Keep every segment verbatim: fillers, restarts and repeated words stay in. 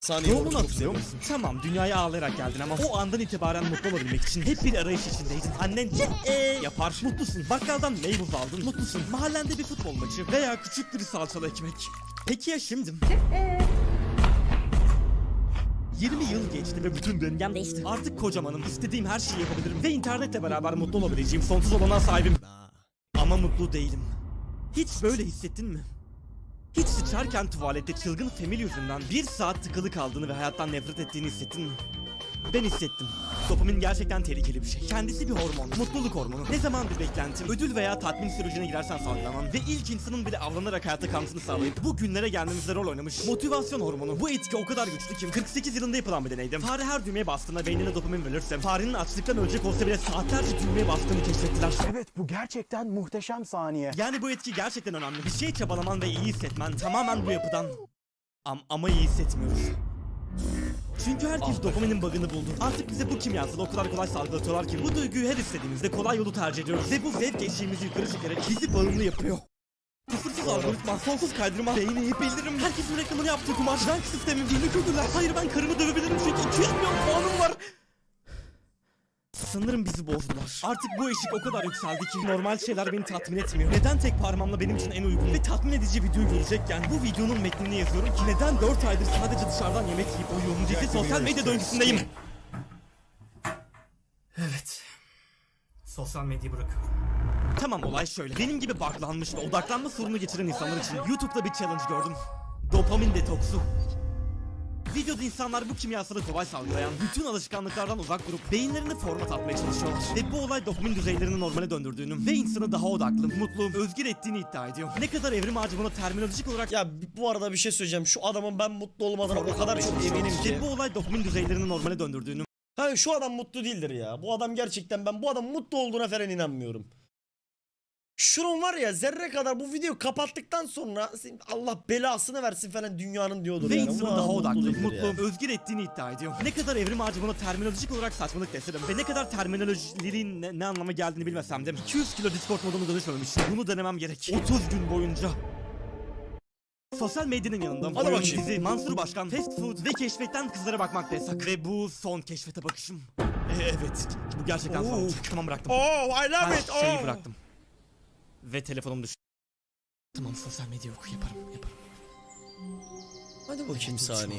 Saniye Doğumunu hatırlıyor musun? Tamam, dünyaya ağlayarak geldin ama o andan itibaren mutlu olabilmek için hep bir arayış içindeydin. Annen ee yapar, mutlusun. Bakkaldan meybuz aldın, mutlusun. Mahallende bir futbol maçı veya küçük bir salçalı ekmek. Peki ya şimdi? yirmi yıl geçti ve bütün döngem değişti. Artık kocamanım, istediğim her şeyi yapabilirim ve internetle beraber mutlu olabileceğim sonsuz olanağa sahibim. Ama mutlu değilim. Hiç böyle hissettin mi? Hiç sıçarken tuvalette çılgın Femil yüzünden bir saat tıkalı kaldığını ve hayattan nefret ettiğini hissettin mi? Ben hissettim. Dopamin gerçekten tehlikeli bir şey. Kendisi bir hormon, mutluluk hormonu. Ne zaman bir beklentin, ödül veya tatmin sürecine girersen salgılanan ve ilk insanın bile avlanarak hayatta kalmasını sağlayıp bu günlere gelmemizde rol oynamış motivasyon hormonu. Bu etki o kadar güçlü ki kırk sekiz yılında yapılan bir deneydim. Fare her düğmeye bastığında beynine dopamin verirse farenin açlıktan ölecek olsa bile saatlerce düğmeye bastığını keşfettiler. Evet, bu gerçekten muhteşem saniye. Yani bu etki gerçekten önemli. Bir şey çabalaman ve iyi hissetmen tamamen bu yapıdan. Am ama iyi hissetmiyoruz. Çünkü herkes dopaminin bug'ını buldu. Artık bize bu kimyasal o kadar kolay salgılatıyorlar ki bu duyguyu her istediğimizde kolay yolu tercih ediyoruz. Ve bu zevk eşiğimizi yukarı çekerek bizi bağımlı yapıyor. Kusursuz algoritma, sonsuz kaydırma, beğeni, bildirim, herkesin reklamını yaptığı kumaş, rank sistemi, günlük ödüller. Hayır, ben karımı dövebilirim çünkü iki yüz milyon puanım var. Sanırım bizi bozdular. Artık bu eşik o kadar yükseldi ki normal şeyler beni tatmin etmiyor. Neden tek parmağımla benim için en uygun ve tatmin edici videoyu görecekken bu videonun metnini yazıyorum ki neden dört aydır sadece dışarıdan yemek yiyip uyuyorum diye sosyal medya döngüsündeyim. Evet. Sosyal medyayı bırakıyorum. Tamam, olay şöyle. Benim gibi baklanmış ve odaklanma sorunu geçiren insanlar için YouTube'da bir challenge gördüm. Dopamin detoksu. Videoda insanlar bu kimyasalı kolay salgılayan bütün alışkanlıklardan uzak durup beyinlerini format atmaya çalışıyorlar. Ve bu olay dopamin düzeylerini normale döndürdüğünü ve insanı daha odaklı, mutlu, özgür ettiğini iddia ediyor. Ne kadar evrim ağacı buna terminolojik olarak... Ya bu arada bir şey söyleyeceğim. Şu adamın ben mutlu olmadığına o kadar çok eminim ki. Ve bu olay dopamin düzeylerini normale döndürdüğünü... Ha, şu adam mutlu değildir ya. Bu adam gerçekten, ben bu adamın mutlu olduğuna falan inanmıyorum. Şunun var ya, zerre kadar bu videoyu kapattıktan sonra Allah belasını versin falan dünyanın diyordur ve yani. insanı daha odaklı, mutlu, yani. özgür ettiğini iddia ediyor. Ne kadar evrim ağacı buna terminolojik olarak saçmalık desem ve ne kadar terminolojilerin ne, ne anlama geldiğini bilmesem de iki yüz kilo Discord modunu dönüşmemiştim. Bunu denemem gerek. otuz gün boyunca. Sosyal medyanın yanında oyun, dizi, Mansur Başkan, fast food ve keşfetten kızlara bakmak da yasak. Ve bu son keşfete bakışım. E, evet, bu gerçekten Oo. son. Tamam, bıraktım. Oh, I love Her it. şeyi Oh. bıraktım. Ve telefonum düştü. Tamam, sosyal medya oku, yaparım, yaparım. Hadi bakayım saniye.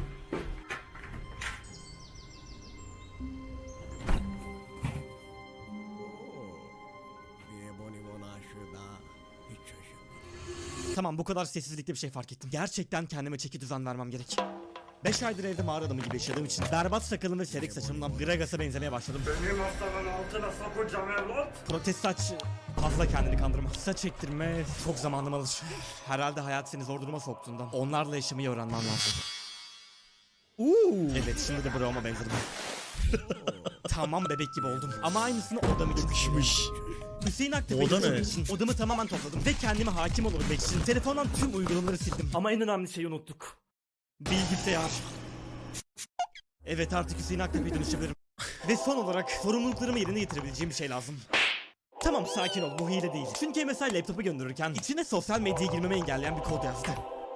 Tamam, bu kadar sessizlikte bir şey fark ettim. Gerçekten kendime çeki düzen vermem gerek. beş aydır evde mağara adamı gibi yaşadığım için berbat sakalım ve seyrek saçımdan Gragas'a benzemeye başladım. Benim hastanın altına sokacağım evlat. Protest saç fazla kendini kandırma. Saç ektirme çok zamanım alır. Herhalde hayat seni zor duruma soktuğundan onlarla yaşamayı öğrenmem lazım. Uuu. Evet, şimdi de Brown'a benzedim. Tamam, bebek gibi oldum ama aynısını odam için. Yakışmış. Hüseyin Aktepe Oda için ne? için odamı tamamen topladım ve kendime hakim olabilmek için telefondan tüm uygulamaları sildim. Ama en önemli şeyi unuttuk. Bilgisayar. Evet, artık Hüseyin Aktepe'ye dönüşebilirim. Ve son olarak sorumluluklarımı yerine getirebileceğim bir şey lazım. Tamam, sakin ol, bu hile değil. Çünkü M S I laptopu gönderirken içine sosyal medyaya girmemi engelleyen bir kod yazdı.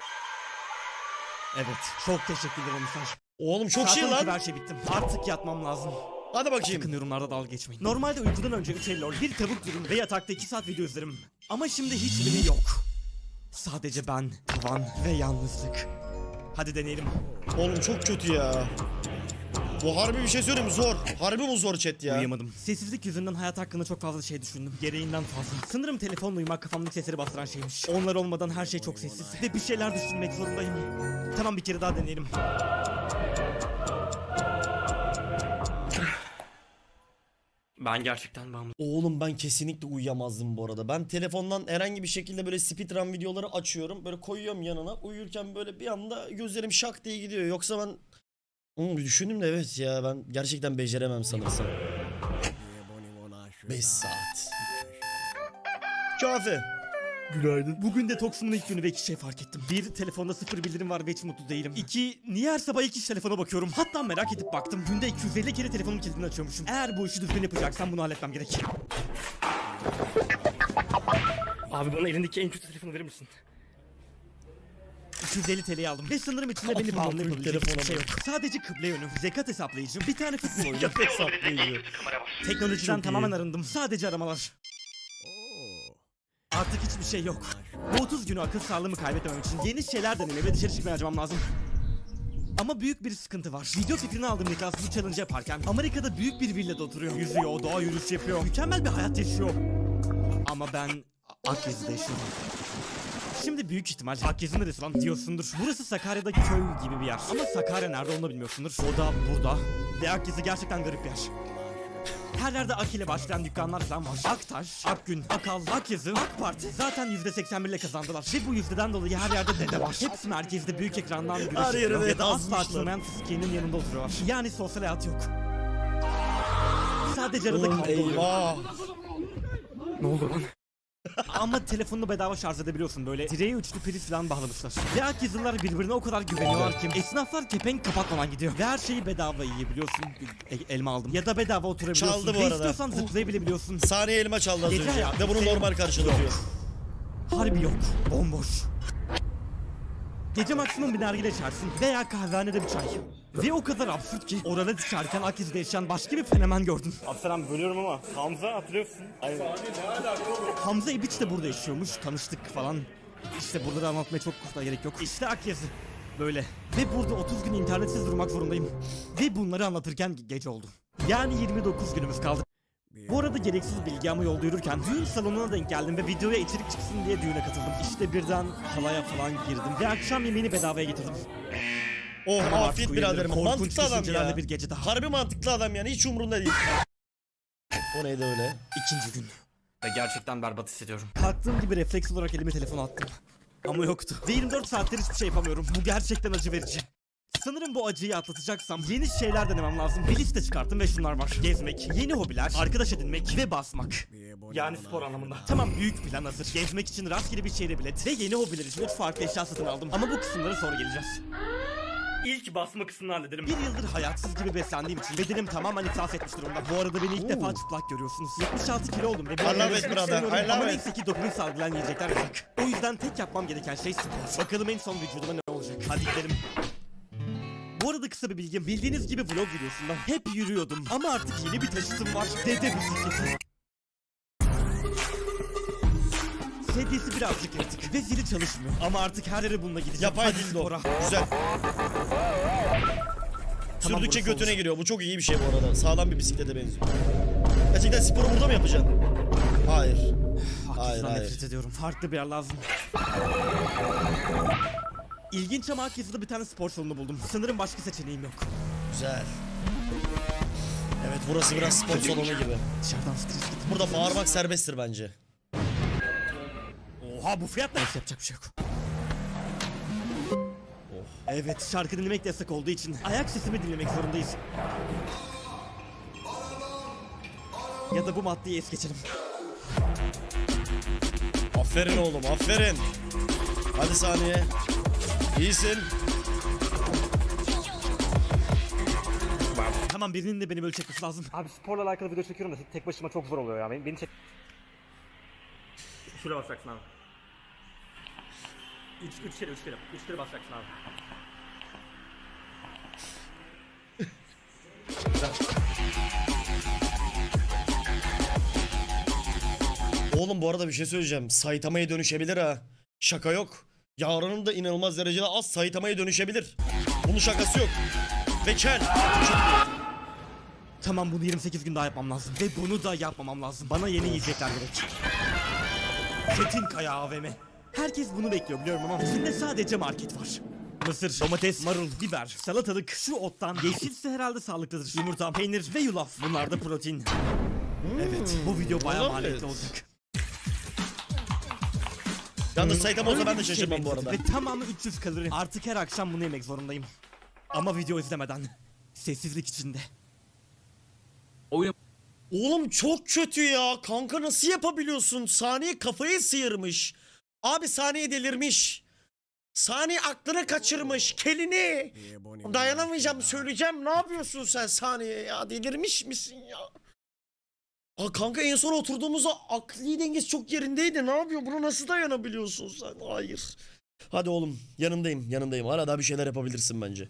Evet, çok teşekkür ederim mesaj. Oğlum çok Saat şey on iki, lan. her şey bittim. Artık yatmam lazım. Hadi bakayım. Sakın yorumlarda dalga geçmeyin. Normalde uykudan önce üç elli bir tavuk dürüm ve yatakta iki saat video izlerim. Ama şimdi hiçbiri yok. Sadece ben, tavan ve yalnızlık. Hadi deneyelim. Oğlum çok kötü ya. Bu harbi bir şey söyleyeyim mi? Zor. Harbi mi zor chat ya? Uyuyamadım. Sessizlik yüzünden hayat hakkında çok fazla şey düşündüm. Gereğinden fazla. Sanırım telefonla uyumak kafamdaki sesleri bastıran şeymiş. Onlar olmadan her şey çok sessiz. Ve bir şeyler düşünmek zorundayım. Tamam, bir kere daha deneyelim. Ben gerçekten bağımlı. Oğlum ben kesinlikle uyuyamazdım bu arada. Ben telefondan herhangi bir şekilde böyle speedrun videoları açıyorum. Böyle koyuyorum yanına. Uyurken böyle bir anda gözlerim şak diye gidiyor. Yoksa ben... Hmm, düşündüm de evet ya, ben gerçekten beceremem sanırsam. beş saat. Kafe. Günaydın. Bugün detoksumun ilk günü ve iki şey fark ettim. Bir, telefonda sıfır bildirim var ve hiç mutlu değilim. İki, niye her sabah ilk iş telefona bakıyorum? Hatta merak edip baktım. Günde iki yüz elli kere telefonun kilidini açıyormuşum. Eğer bu işi düzgün yapacaksam bunu halletmem gerek. Abi, bana elindeki en kötü telefonu verir misin? iki yüz elli T L'yi aldım ve sanırım içinde beni Amına bağımlı koyayım, yapabilecek telefona hiçbir şey yok. bak. Sadece kıble yönü, zekat hesaplayıcım, bir tane futbol oyunu. Zekat hesaplayıcı. Teknolojiden Çok tamamen iyi. arındım. Sadece aramalar. Artık hiçbir şey yok. Bu otuz günü akıl sağlığımı kaybetmemem için yeni şeyler denemeye ve dışarı çıkmaya harcamam lazım. Ama büyük bir sıkıntı var. Video fikrini aldığım Niklas bu challenge yaparken Amerika'da büyük bir villada oturuyor. Yüzüyor, doğa yürüyüşü yapıyor. Mükemmel bir hayat yaşıyor. Ama ben Akyazı'da yaşıyorum. Şimdi büyük ihtimal Akyazı neresi lan diyorsundur. Burası Sakarya'da köy gibi bir yer. Ama Sakarya nerede onu da bilmiyorsundur. O da burada. Ve Akyazı gerçekten garip bir yer. Her yerde Ak ile başlayan dükkanlar falan var. Aktaş, Akgün, Akal, Akyazı, AK Parti zaten yüzde seksen bir ile kazandılar. Ve bu yüzdeden dolayı her yerde dede var. Hepsi merkezde büyük ekrandan güreş Her yere yapıyor. de Ya da asla yazmışlar. açılmayan fıskiyenin yanında oturuyorlar. Yani sosyal hayat yok. Sadece arada Oğlum kavga oluyor. eyvah. Ne oldu lan? Ama telefonunu bedava şarj edebiliyorsun böyle. Direğe üçlü priz falan bağlamışlar. Ve Akyazılılar birbirine o kadar güveniyorlar ki esnaflar kepenk kapatmadan gidiyor. Ve her şeyi bedava yiyebiliyorsun. E- elma aldım. Ya da bedava oturabiliyorsun. Çaldı bu Ve arada. istiyorsan zıplayabiliyorsun. Saniye elma çaldı az Gece önce. hayatı Ve bunu senin- normal karşılatıyor. Harbi yok. Bomboş. Gece maksimum bir nargile içersin veya kahvehanede bir çay. Ve o kadar absürt ki orada içerken Akyazı'da yaşayan başka bir fenomen gördüm. Abi selam bölüyorum ama Hamza hatırlıyorsun. Aynen. Hamza İbiç de burada yaşıyormuş. Tanıştık falan. İşte buraları anlatmaya çok da gerek yok. İşte Akyazı. Böyle. Ve burada otuz gün internetsiz durmak zorundayım. Ve bunları anlatırken gece oldu. Yani yirmi dokuz günümüz kaldı. Bu arada gereksiz bilgi ama yolda yürürken düğün salonuna denk geldim ve videoya içerik çıksın diye düğüne katıldım. İşte birden halaya falan girdim ve akşam yemeğini bedavaya getirdim. Oh Ama artık afiyet uyanırım. biraderim. Korkunç Mantıklı adam düşüncelerle ya. bir gece daha. Harbi mantıklı adam yani. Hiç umurunda değil. O neydi öyle? İkinci gün. Ve gerçekten berbat hissediyorum. Kalktığım gibi refleks olarak elime telefonu attım. Ama yoktu. Ve yirmi dört saattir hiçbir şey yapamıyorum. Bu gerçekten acı verici. Sanırım bu acıyı atlatacaksam yeni şeyler denemem lazım. Bir liste çıkarttım ve şunlar var. Gezmek, yeni hobiler, arkadaş edinmek ve basmak. Yani spor anlamında. Tamam, büyük plan hazır. Gezmek için rastgele bir şehre bilet ve yeni hobiler için üç farklı eşya satın aldım. Ama bu kısımlara sonra geleceğiz. İlk basma kısmını halledelim. Bir yıldır hayatsız gibi beslendiğim için bedenim tamamen iflas etmiş durumda. Bu arada beni ilk defa çıplak görüyorsunuz. yetmiş altı kilo oldum ve I love it yarışmak brother, istemiyorum. I love Ama it. neyse ki doping salgılayan yiyecekler yasak. O yüzden tek yapmam gereken şey spor. Bakalım en son vücuduma ne olacak. Hadi gidelim. Bu arada kısa bir bilgim. Bildiğiniz gibi vlog videosunda hep yürüyordum. Ama artık yeni bir taşıtım var. Dede bisikleti. Sedyesi birazcık yırtık ve zili çalışmıyor. Ama artık her yere bununla gideceğim. Yapay Hadi dildo. spora. Güzel. Tamam, Sürdükçe burası götüne olsun. giriyor. Bu çok iyi bir şey bu arada. Sağlam bir bisiklete benziyor. Gerçekten sporu burada mı yapacaksın? Hayır. Hayır, Akyazı'dan hayır. nefret ediyorum. Farklı bir yer lazım. İlginç ama Akyazı'da bir tane spor salonu buldum. Sanırım başka seçeneğim yok. Güzel. Evet burası biraz spor salonu gibi. Dışarıdan stres gittim. Burada bağırmak serbesttir bence. Oha, bu fiyat ne? Neyse, yapacak bir şey yok. Evet, şarkı dinlemek de yasak olduğu için ayak sesimi dinlemek zorundayız. Ya da bu maddeyi es geçelim. Aferin oğlum aferin. Hadi saniye. İyisin. Tamam, birinin de beni böyle çekmesi lazım. Abi sporla alakalı video çekiyorum da tek başıma çok zor oluyor ya. Beni, beni çek... Şuraya basacaksın abi. Üç, üç kere, üç kere. Üç kere basacaksın abi. Oğlum bu arada bir şey söyleyeceğim. Saitama'ya dönüşebilir ha. Şaka yok. Yarının da inanılmaz derecede az Saitama'ya dönüşebilir. Bunun şakası yok. Ve kel. Çok iyi. Tamam, bunu yirmi sekiz gün daha yapmam lazım. Ve bunu da yapmamam lazım. Bana yeni yiyecekler gerek. Çetinkaya A V M. Herkes bunu bekliyor biliyorum ama içinde sadece market var. Mısır, domates, marul, biber, salatalık, şu ottan, yeşilse herhalde sağlıklıdır. Yumurta, peynir ve yulaf. Bunlar da protein. Evet, bu video bayağı evet. maliyetli olacak. Yalnız Saitama olsa Öyle ben de bir şey şaşırmam bu benzedi arada. Ve tamamı üç yüz kalori. Artık her akşam bunu yemek zorundayım. Ama video izlemeden. Sessizlik içinde. Oğlum çok kötü ya. Kanka nasıl yapabiliyorsun? Saniye kafayı sıyırmış. Abi Saniye delirmiş. Saniye aklını kaçırmış. Kelini. Dayanamayacağım söyleyeceğim. Ne yapıyorsun sen Saniye ya? Delirmiş misin ya? Aa, kanka en son oturduğumuzda akli dengesi çok yerindeydi. Ne yapıyor? Buna nasıl dayanabiliyorsun sen? Hayır. Hadi oğlum yanındayım yanındayım. Hala daha bir şeyler yapabilirsin bence.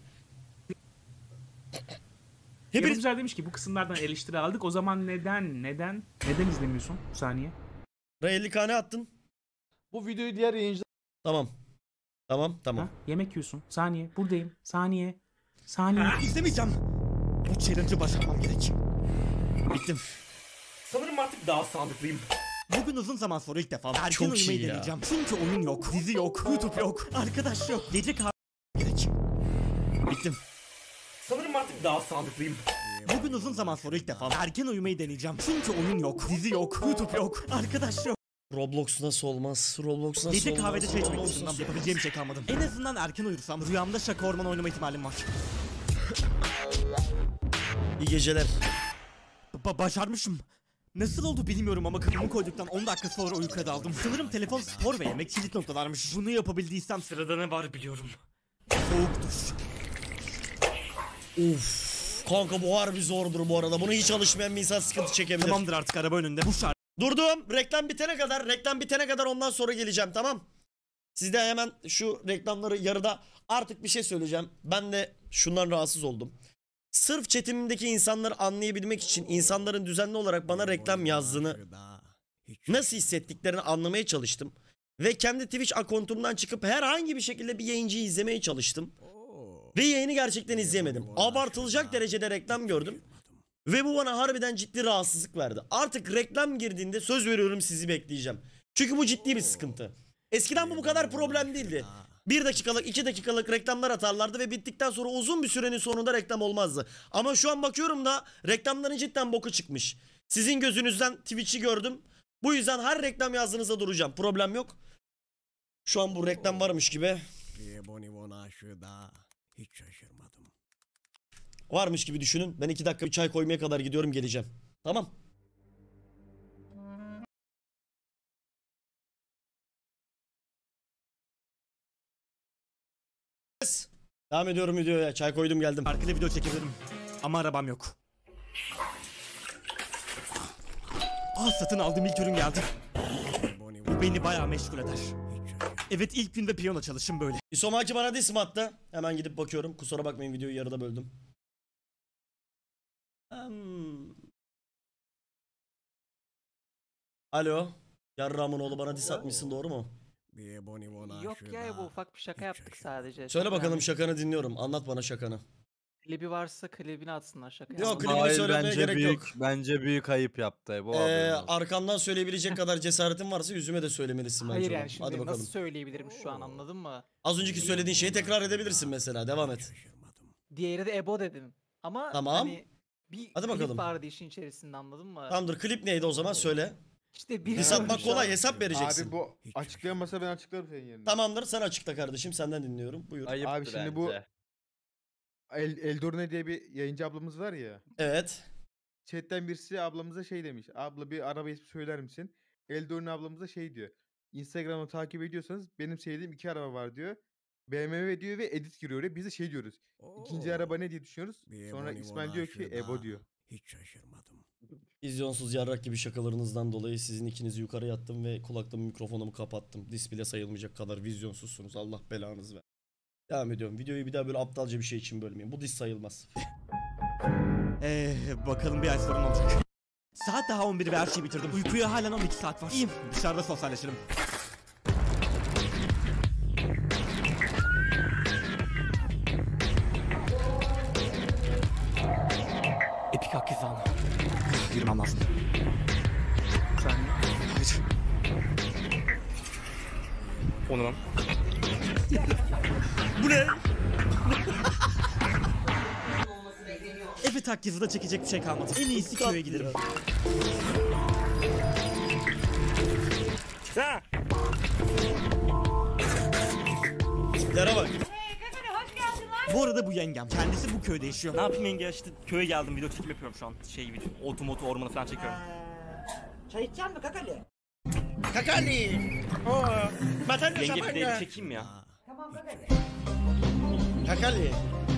Hepiniz... Yapımcılar demiş ki bu kısımlardan eleştiri aldık. O zaman neden, neden, neden izlemiyorsun? Bir saniye. elli k ne attın? Bu videoyu diğer yayıncılar Tamam. Tamam tamam. Ha? Yemek yiyorsun. Saniye. Buradayım. Saniye. Saniye. İzlemeyeceğim. Bu challenge'ı başarmam gerek. Bittim. Sanırım artık daha sağlıklıyım. Bugün uzun zaman sonra ilk defa erken Çok uyumayı iyi ya. deneyeceğim. Çünkü oyun yok, dizi yok, YouTube yok, arkadaş yok, gece kahve gerek. Bittim. Sanırım artık daha sağlıklıyım. Bugün uzun zaman sonra ilk defa erken uyumayı deneyeceğim. Çünkü oyun yok, dizi yok, YouTube yok, arkadaş yok. Roblox nasıl olmaz? Roblox nasıl Gece olmaz? kahvede çay içmek Roblox dışından nasıl yapabileceğim bir şey kalmadı. En azından erken uyursam rüyamda şaka orman oynama ihtimalim var. olmaz? İyi geceler. Ba- başarmışım. Nasıl oldu bilmiyorum ama kafamı koyduktan on dakika sonra uykuya daldım. Sanırım telefon, spor ve yemek kilit noktalarmış. Bunu yapabildiysem Sırada ne var biliyorum. soğuk duş. Of. Kanka bu harbi zordur bu arada. Bunu hiç alışmayan bir insan sıkıntı çekebilir. Tamamdır artık araba önünde. Bu şarkı. Durdum. Reklam bitene kadar, reklam bitene kadar ondan sonra geleceğim, tamam? Siz de hemen şu reklamları yarıda artık bir şey söyleyeceğim. Ben de şundan rahatsız oldum. Sırf chatimdeki insanları anlayabilmek için insanların düzenli olarak bana reklam yazdığını, nasıl hissettiklerini anlamaya çalıştım. Ve kendi Twitch akontumdan çıkıp herhangi bir şekilde bir yayıncıyı izlemeye çalıştım. Ve yayını gerçekten izleyemedim. Abartılacak derecede reklam gördüm. Ve bu bana harbiden ciddi rahatsızlık verdi. Artık reklam girdiğinde söz veriyorum sizi bekleyeceğim. Çünkü bu ciddi bir sıkıntı. Eskiden bu bu kadar problem değildi. Bir dakikalık, iki dakikalık reklamlar atarlardı ve bittikten sonra uzun bir sürenin sonunda reklam olmazdı. Ama şu an bakıyorum da reklamların cidden boku çıkmış. Sizin gözünüzden Twitch'i gördüm. Bu yüzden her reklam yazdığınızda duracağım. Problem yok. Şu an bu reklam varmış gibi. Hiç şaşırmadım. Varmış gibi düşünün. Ben iki dakika bir çay koymaya kadar gidiyorum, geleceğim. Tamam. Devam ediyorum videoya. Çay koydum, geldim. Arkada video çekebilirim. Ama arabam yok. Aa, satın aldığım ilk ürün geldi. Bu beni bayağı meşgul eder. Evet, ilk günde piyano çalışım böyle. İsomaki bana diss mi attı? Hemen gidip bakıyorum. Kusura bakmayın, videoyu yarıda böldüm. Hmm. Alo. Yarramın oğlu bana diss atmışsın, doğru mu? Yok ya, bu ufak bir şaka yaptık sadece. Söyle Çok bakalım, önemli. şakanı dinliyorum. Anlat bana şakanı. Klibi varsa klibini atsınlar, şaka Yok, yapmadım. klibini Hayır, söylemeye bence gerek büyük, yok. bence büyük ayıp yaptı bu Ee, haberin olsun. arkamdan söyleyebilecek kadar cesaretin varsa yüzüme de söylemelisin bence. Hayır onu. yani şimdi Hadi bakalım. nasıl söyleyebilirim şu an, anladın mı? Az önceki söylediğin şeyi tekrar edebilirsin mesela. Devam et. Diğeri de Ebo dedim. Ama Tamam. hani bir Hadi klip bakalım. vardı işin içerisinde, anladın mı? Tamamdır, klip neydi o zaman söyle. İşte bir Diss atmak kolay, hesap vereceksin. Abi bu açıklayamasa ben açıklarım senin yerine. Tamamdır, sen açıkla kardeşim, senden dinliyorum. Buyur. Ayıptı Abi şimdi bence. bu El, Eldorne diye bir yayıncı ablamız var ya. Evet. Chatten birisi ablamıza şey demiş. Abla bir araba ismi söyler misin? Eldorne ablamıza şey diyor. Instagram'ı takip ediyorsanız benim sevdiğim iki araba var diyor. B M W diyor ve edit giriyor oraya. Biz de şey diyoruz. İkinci araba ne diye düşünüyoruz. Sonra İsmail diyor ki Ebo diyor. Hiç şaşırmadım. İzliyonsuz yarrak gibi şakalarınızdan dolayı sizin ikinizi yukarı yattım ve kulaklığımı, mikrofonumu kapattım. Dis bile sayılmayacak kadar vizyonsuzsunuz. Allah belanızı ver. Devam ediyorum. Videoyu bir daha böyle aptalca bir şey için bölmeyin. Bu dis sayılmaz. Ee, bakalım bir ay sonra ne olacak. Saat daha on bir ve her şeyi bitirdim. Uykuya halen on iki saat var. İyiyim. Dışarıda sosyalleşirim. Epik hak hesabı. Girmem lazım. saniye. Hayır. Onu lan. Bu ne? Evet, hak yazıda çekecek bir şey kalmadı. En iyisi köye giderim. Ha! Tiplere bak. Bu arada bu yengem. Kendisi bu köyde yaşıyor. Ne yapayım yenge, işte köye geldim, video çekim yapıyorum şu an. Şey video, otu motu ormanı falan çekiyorum. Çay içecek mi Kakali? Kakali. Oo. Vatandaş Yenge bir de şapanya. evi çekeyim ya. Tamam Kakali. Kakali.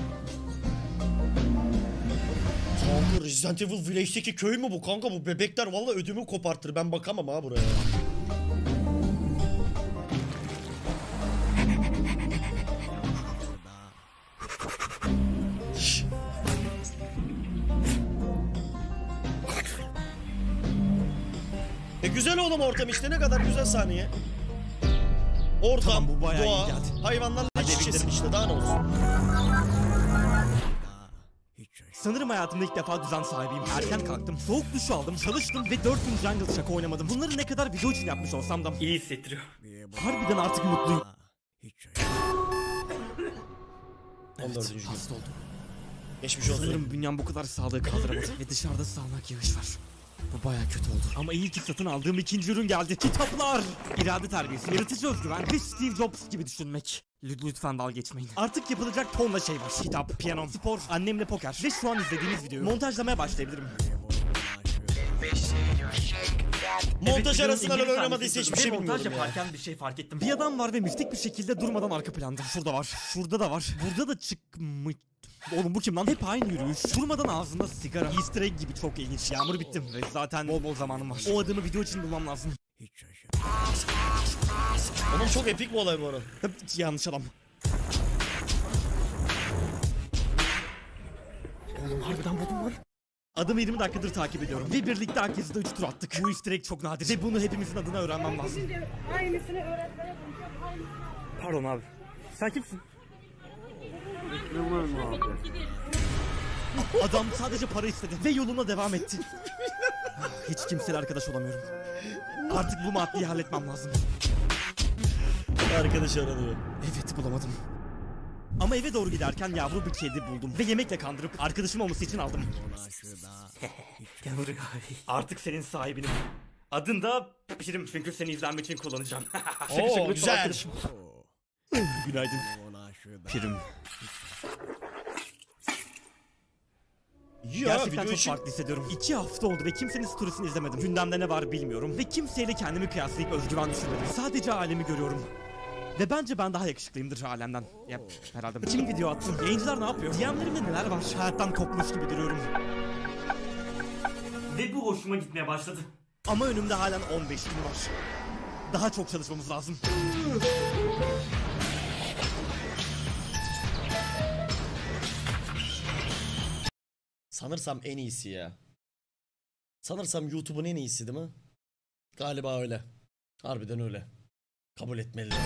Kanka Resident Evil Village'deki köy mü bu kanka? Bu bebekler vallahi ödümü kopartır. Ben bakamam ha buraya. güzel oğlum ortam işte, ne kadar güzel saniye. Ortam, Tamam, bu bayağı iyi doğa, geldi. hayvanlarla Hadi iç eve içesin gidelim. işte, daha ne olsun. Sanırım hayatımda ilk defa düzen sahibiyim. Erken kalktım, soğuk duş aldım, çalıştım ve dört gün jungle şaka oynamadım. Bunları ne kadar video için yapmış olsam da İyi hissettiriyor. harbiden artık mutluyum. on dördüncü gün. Hasta oldum. Geçmiş olsun. Sanırım bünyem bu kadar sağlığı kaldıramadı ve dışarıda sağanak yağış var. Bu baya kötü oldu. Ama iyi ki satın aldığım ikinci ürün geldi. Kitaplar! İrade terbiyesi, yaratıcı özgüven ve Steve Jobs gibi düşünmek. Lüt- Lütfen dalga geçmeyin. Artık yapılacak tonla şey var. Kitap, piyano, spor, annemle poker ve şu an izlediğiniz videoyu montajlamaya başlayabilirim. Montaj videonun arasında İngiliz oynamadıysa sahnesi hiçbir şey ve montaj bilmiyorum ya. yaparken bir şey fark ettim. Bir adam var ve mistik bir şekilde durmadan arka planda. Şurada var, şurada da var. Burada da çıkmış... Oğlum bu kim lan? Hep aynı yürüyüş. Durmadan ağzında sigara. Easter egg gibi çok ilginç. Yağmur bittim ve zaten bol bol zamanım var. O adamı video için bulmam lazım. Oğlum çok epik bir olay bu arada. Hep yanlış adam. Oğlum harbiden buldum lan. Adamı yirmi dakikadır takip ediyorum ve birlikte Akyazı'da üç tur attık. Bu easter egg çok nadir ve bunu hepimizin adına öğrenmem lazım. Aynısını öğretmene bulacağım. Aynısını. Pardon abi. Sen kimsin? Adam sadece para istedi ve yoluna devam etti. Hiç kimseyle arkadaş olamıyorum. Artık bu maddeyi halletmem lazım. Arkadaş aranıyor. Evet, bulamadım. Ama eve doğru giderken yavru bir kedi buldum ve yemekle kandırıp arkadaşım olması için aldım. Gel buraya. Artık senin sahibinim. Adın da Pirim, çünkü seni izlenmek için kullanacağım. Oo güzel. Günaydın. Pirim. Ya Gerçekten video çok için farklı hissediyorum. İki hafta oldu ve kimsenin storiesini izlemedim. Gündemde ne var bilmiyorum ve kimseyle kendimi kıyaslayıp özgüven düşürmedim. Sadece alemi görüyorum. Ve bence ben daha yakışıklıyımdır alemden. Yap, herhalde. Kim video attım? Yayıncılar ne yapıyor? D M'lerimde neler var? Hayattan kopmuş gibi duruyorum. Ve bu hoşuma gitmeye başladı. Ama önümde halen on beş gün var. Daha çok çalışmamız lazım. sanırsam en iyisi ya. Sanırsam YouTube'un en iyisi değil mi? Galiba öyle. Harbiden öyle. Kabul etmeliler.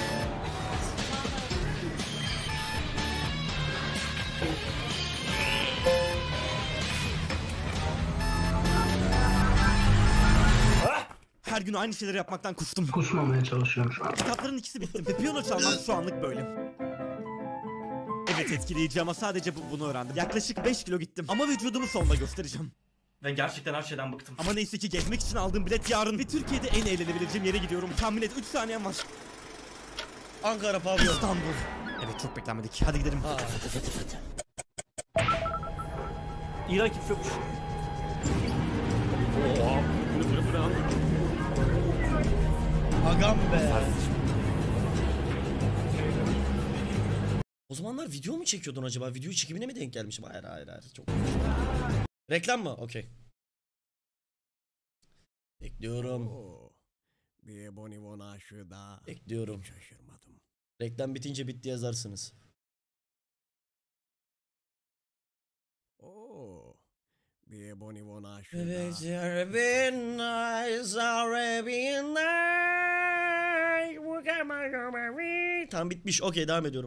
Her gün aynı şeyleri yapmaktan kustum. Kusmamaya çalışıyorum şu an. Kitapların ikisi bitti ve piyano çalmak şu anlık böyle. Evet, etkileyici ama sadece bu, bunu öğrendim. Yaklaşık beş kilo gittim ama vücudumu sonunda göstereceğim. Ve gerçekten her şeyden bıktım. Ama neyse ki gezmek için aldığım bilet yarın ve Türkiye'de en eğlenebileceğim yere gidiyorum. Tahmin et, üç saniyem var. Ankara pavyon. İstanbul. Evet, çok beklenmedik. Hadi gidelim. Ha. İran kimse yokmuş. Agam be. O zamanlar video mu çekiyordun acaba? Video çekimine mi denk gelmişim? Hayır hayır hayır. Çok... Reklam mı? Okey. Bekliyorum. Bir Bonibon aşığı daha. Bekliyorum. Şaşırmadım. Reklam bitince bitti yazarsınız. Oo. Bir Bonibon aşığı Evet, daha. Arabian nights, Arabian night. Tamam bitmiş. Okey, devam ediyorum.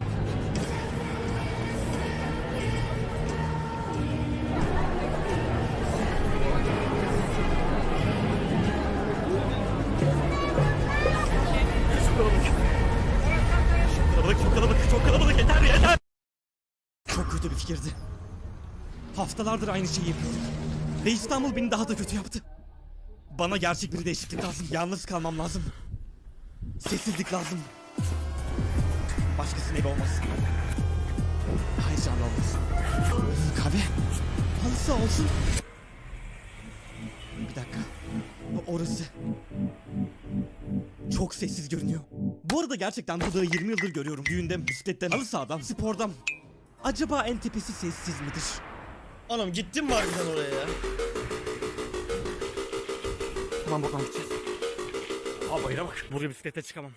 Kalabalık, çok kalabalık, çok kalabalık, yeter yeter. Çok kötü bir fikirdi. Haftalardır aynı şeyi yapıyordum. Ve İstanbul beni daha da kötü yaptı. Bana gerçek bir değişiklik lazım. Yalnız kalmam lazım. Sessizlik lazım. Başkasının evi olmaz. Heyecanlı olmasın. Kahve. Halısı olsun. Bir dakika. Orası. Çok sessiz görünüyor. Bu arada gerçekten bu dağı yirmi yıldır görüyorum. Düğünden, bisikletten, halı sahadan, spordan. Acaba en tepesi sessiz midir? Oğlum gittin mi harbiden oraya ya? Tamam, bakalım gideceğiz. Aa, bayıra bak. Buraya bisiklete çıkamam.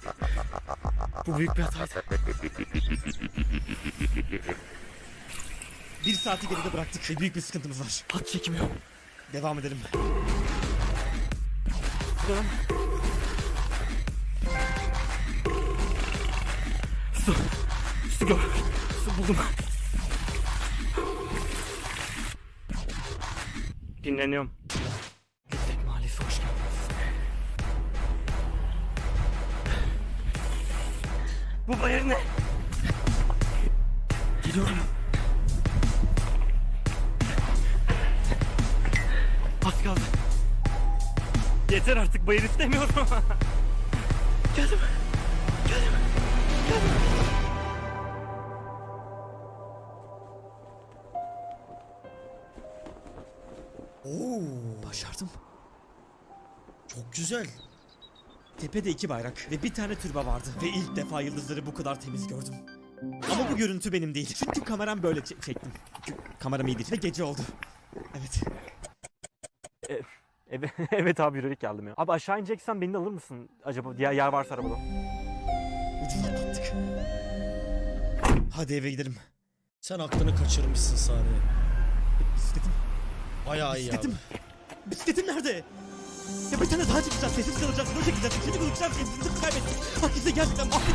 Bu büyük bir hataydı. Bir saati geride bıraktık ve büyük bir sıkıntımız var. Hat çekmiyor. Devam edelim. Devam. Su. Su gör. Su buldum. Dinleniyorum. Yüksek Mahallesi hoş geldiniz. Bu bayır ne? Gidiyorum. Az kaldı. Yeter artık, bayır istemiyorum. Geldim. Geldim. Geldim. Oo, Başardım. çok güzel. Tepede iki bayrak ve bir tane türbe vardı. Ve ilk defa yıldızları bu kadar temiz gördüm. Ama bu görüntü benim değil. Çünkü kameram böyle çe- çektim. Çünkü kameram iyi değil. Ve gece oldu. Evet. Evet, evet abi, yürüyerek geldim ya. Abi aşağı ineceksen beni de alır mısın? Acaba diğer yer varsa arabada. Ucuz atlattık. Hadi eve gidelim. Sen aklını kaçırmışsın saniye. Bisikletim. Bayağı iyi abi. Bisikletim. Bisikletim nerede? Ya bir tane daha çıkacağız. Sessiz kalacağız. Video çekeceğiz. Şimdi konuşacağız. Bisikletimi kaybettik. Herkese gerçekten affet.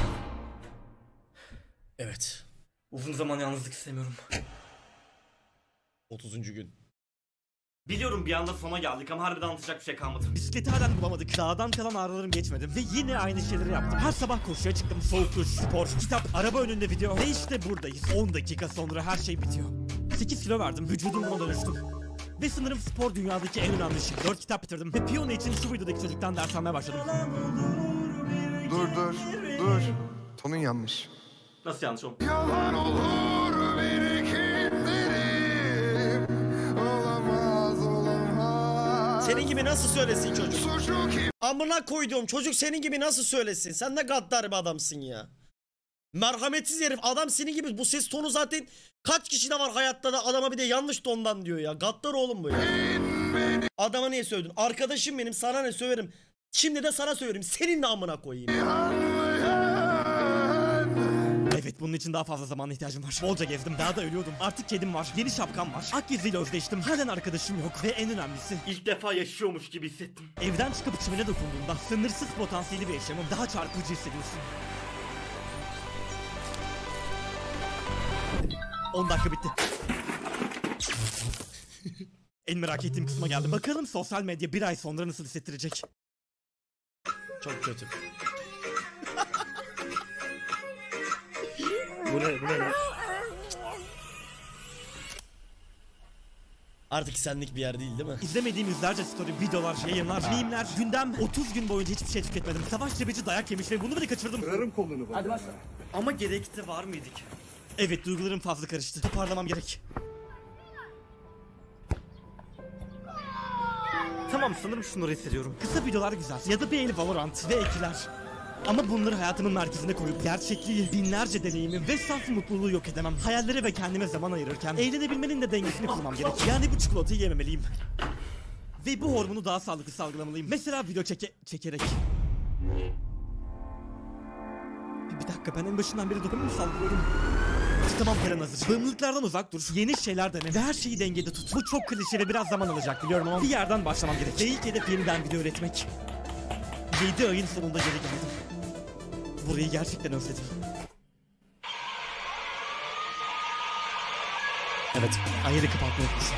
Evet. Uzun zaman yalnızlık istemiyorum. otuzuncu gün. Biliyorum bir anda sona geldik ama harbiden anlatacak bir şey kalmadı. Bisikleti halen bulamadık. Dağdan kalan ağrılarım geçmedi. Ve yine aynı şeyleri yaptım. Her sabah koşuya çıktım. Soğuk duş, spor, kitap, araba önünde video. Ve işte buradayız. on dakika sonra her şey bitiyor. sekiz kilo verdim. Vücudum buna dönüştüm. Ve sanırım spor dünyadaki en önemli şey. dört kitap bitirdim. Ve piyano için şu videodaki çocuktan ders almaya başladım. Dur dur dur. Tonun yanlış. Nasıl yanlış o? Yalan olur birikimlerim. Olamaz olamaz. Senin gibi nasıl söylesin çocuk? Suçlu kim? Amına koyduğum çocuk senin gibi nasıl söylesin? Sen ne gaddar bir adamsın ya. Merhametsiz herif. Adam senin gibi. Bu ses tonu zaten kaç kişi de var hayatta da adama bir de yanlış tondan diyor ya. Gaddar oğlum bu ya. Adama niye sövdün? Arkadaşım benim, sana ne söverim. Şimdi de sana söverim. Senin de amına koyayım. Evet, bunun için daha fazla zamana ihtiyacım var. Bolca gezdim. Daha da ölüyordum. Artık kedim var. Yeni şapkam var. Akgezli'yle özleştim. Halen arkadaşım yok. Ve en önemlisi, İlk defa yaşıyormuş gibi hissettim. evden çıkıp çimene dokunduğunda sınırsız potansiyeli bir yaşamın daha çarpıcı hissediyorsun. on dakika bitti. En merak ettiğim kısma geldim. Bakalım sosyal medya bir ay sonra nasıl hissettirecek? Çok kötü. Bu ne? Bu ne? Artık senlik bir yer değil değil mi? İzlemediğim yüzlerce story, videolar, yayınlar, mimler, gündem. otuz gün boyunca hiçbir şey tüketmedim. Savaş cebeci dayak yemiş ve bunu bile kaçırdım. Kırarım kolunu bak. Hadi başla. Ama gerekti var mıydık? Evet, duygularım fazla karıştı. Toparlamam gerek. Tamam, sanırım şunları hissediyorum. Kısa videolar güzel. Ya da bir el Valorant ve ekler. Ama bunları hayatımın merkezine koyup gerçekliği, binlerce deneyimi ve saf mutluluğu yok edemem. Hayallere ve kendime zaman ayırırken eğlenebilmenin de dengesini kurmam gerek. Yani bu çikolatayı yememeliyim. Ve bu hormonu daha sağlıklı salgılamalıyım. Mesela video çeke çekerek. Bir, bir dakika, ben en başından beri dopamin mi salgılıyorum? Tamam, paran hazır. Bağımlılıklardan uzak dur. Yeni şeyler dene ve her şeyi dengede tut. Bu çok klişe ve biraz zaman alacak biliyorum ama bir yerden başlamam gerek. Ve ilk hedef yeniden video üretmek. yedi ayın sonunda geri geldim. Burayı gerçekten özledim. Evet, ayarı kapatmayı unutmuşum.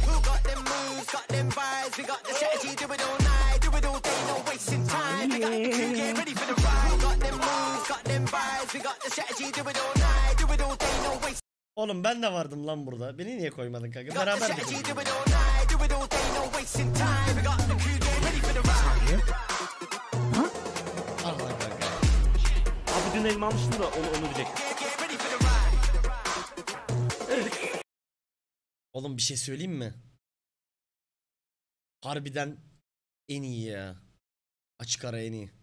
Oğlum ben de vardım lan burada. Beni niye koymadın kanka? Beraber de Allah kanka. Abi dün elma almıştım da onu, onu diyecektim. Oğlum bir şey söyleyeyim mi? Harbiden en iyi ya. Açık ara en iyi.